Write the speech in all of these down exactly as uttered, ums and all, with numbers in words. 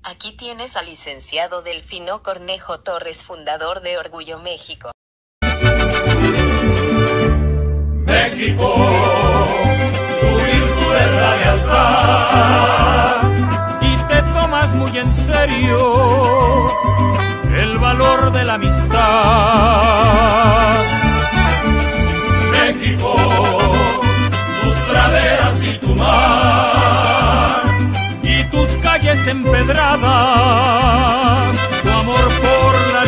Aquí tienes al licenciado Delfino Cornejo Torres, fundador de Orgullo México. México, tu virtud es la lealtad y te tomas muy en serio el valor de la amistad. México, tus praderas y tu mar y tus calles empedradas, tu amor por la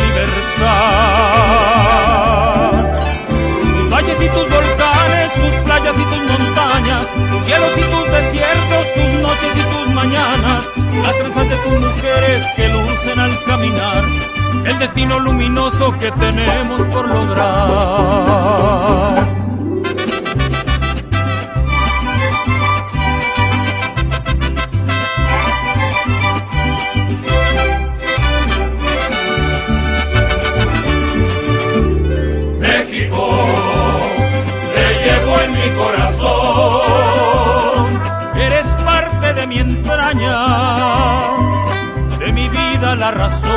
libertad. Tus valles y tus volcanes, tus playas y tus montañas, tus cielos y tus desiertos, tus noches y tus mañanas, las trenzas de tus mujeres que lucen al caminar, el destino luminoso que tenemos por lograr. México, te llevo en mi corazón, eres parte de mi entraña, de mi vida la razón.